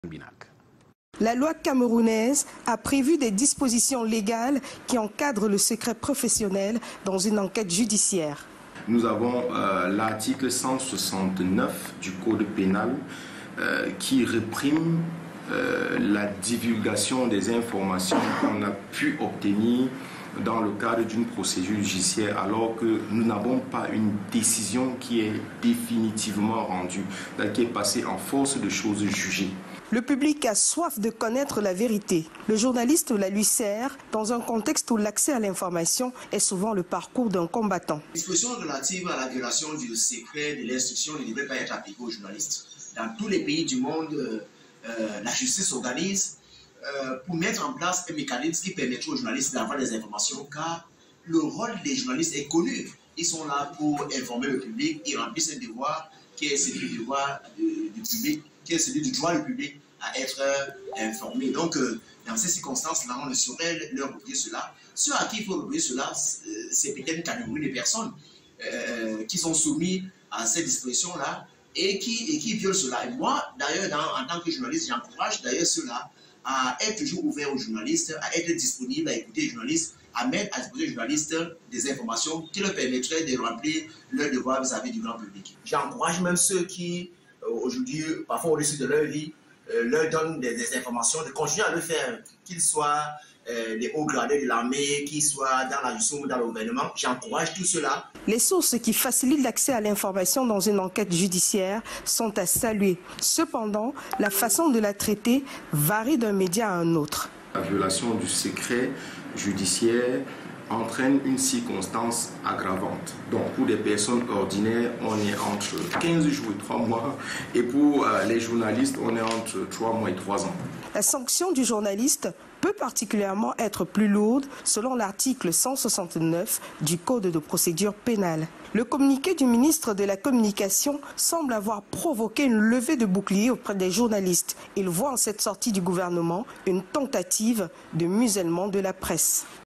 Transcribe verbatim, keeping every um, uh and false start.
La loi camerounaise a prévu des dispositions légales qui encadrent le secret professionnel dans une enquête judiciaire. Nous avons euh, l'article cent soixante-neuf du Code pénal euh, qui réprime euh, la divulgation des informations qu'on a pu obtenir dans le cadre d'une procédure judiciaire alors que nous n'avons pas une décision qui est définitivement rendue, qui est passée en force de choses jugées. Le public a soif de connaître la vérité. Le journaliste la lui sert dans un contexte où l'accès à l'information est souvent le parcours d'un combattant. Les dispositions relatives à la violation du secret de l'instruction ne devraient pas être appliquées aux journalistes. Dans tous les pays du monde, euh, euh, la justice s'organise euh, pour mettre en place un mécanisme qui permettra aux journalistes d'avoir des informations, car le rôle des journalistes est connu. Ils sont là pour informer le public, ils remplissent un devoir qui est celui du devoir du, du public, qui est celui du droit du public à être informé. Donc, euh, dans ces circonstances-là, on ne saurait leur reprocher cela. Ceux à qui il faut reprocher cela, c'est peut-être une catégorie de personnes euh, qui sont soumises à ces dispositions-là et qui, et qui violent cela. Et moi, d'ailleurs, en tant que journaliste, j'encourage d'ailleurs ceux-là à être toujours ouverts aux journalistes, à être disponibles, à écouter les journalistes, à mettre à disposer des journalistes des informations qui leur permettraient de remplir leur devoir vis-à-vis du grand public. J'encourage même ceux qui, euh, aujourd'hui, parfois au-dessus de leur vie, euh, leur donnent des, des informations, de continuer à le faire, qu'ils soient euh, les hauts gradés de l'armée, qu'ils soient dans la justice ou dans le gouvernement. J'encourage tout cela. Les sources qui facilitent l'accès à l'information dans une enquête judiciaire sont à saluer. Cependant, la façon de la traiter varie d'un média à un autre. La violation du secret judiciaire entraîne une circonstance aggravante. Donc pour des personnes ordinaires, on est entre quinze jours et trois mois et pour euh, les journalistes, on est entre trois mois et trois ans. La sanction du journaliste peut particulièrement être plus lourde selon l'article cent soixante-neuf du Code de procédure pénale. Le communiqué du ministre de la Communication semble avoir provoqué une levée de bouclier auprès des journalistes. Il voit en cette sortie du gouvernement une tentative de musellement de la presse.